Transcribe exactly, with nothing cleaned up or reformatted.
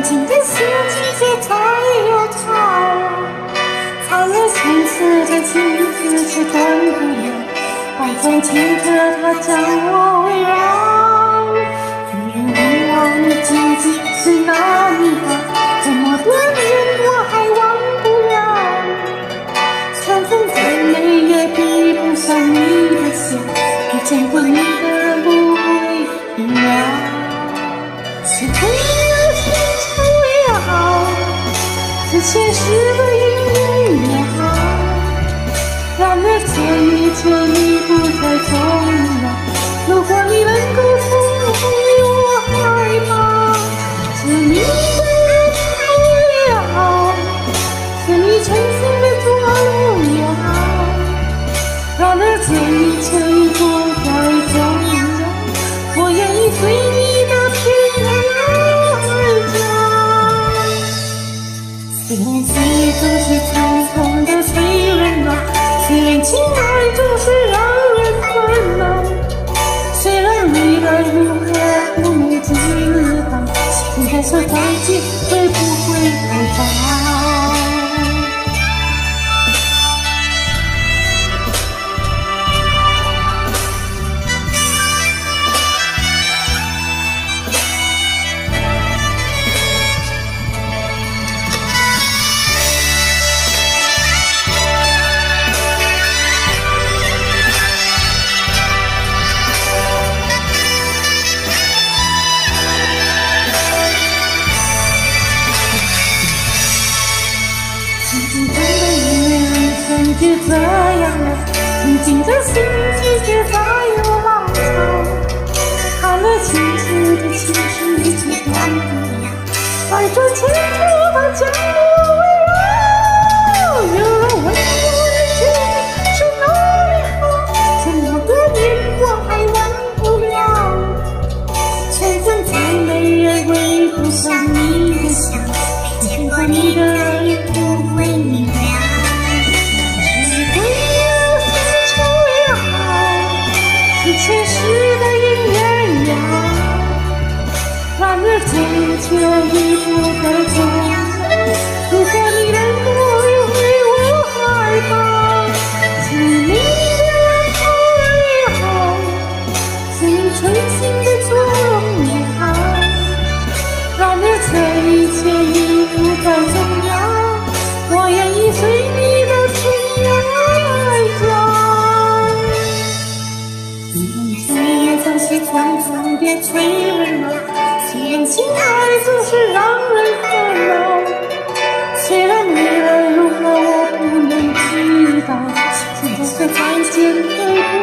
经的心季节才有潮，灿烂青丝的情字却断不了，百转千折它将我围绕。女人回望你究竟是哪里好？这么多年我还忘不了，春风再美也比不上你的笑，遇见过你的人不会明了。是朋友心肠也好，是前世的姻缘也好，然而这一切已不再重要。如果你能够重逢我害怕，是你的人头也好，是你诚心的做路也好，然而这一切已不再重要。我愿意随你的天涯海角。虽然岁月总是匆匆的催人老，虽然情爱总是让人烦恼，虽然未来如何不能知道，现在说再见会不会太早？就这样了，历经着心季节才有浪潮，看了青春的情绪却断不了，百转千折它将我围绕。有人问我的究竟是哪里好？这么多年我还忘不了，春风再美也围不上你的笑，遇见过你的人不会明了。前世的姻缘呀，然而这一切已不再重要。如果你能够理会我害怕，是你的人头也好，是你诚心的做梦也好，然而这一切已不再重要。我愿意随你的天涯海角。岁月总是匆匆地催人老，虽然情爱总是让人烦恼，虽然未来如何我不能知道，现在说再见会不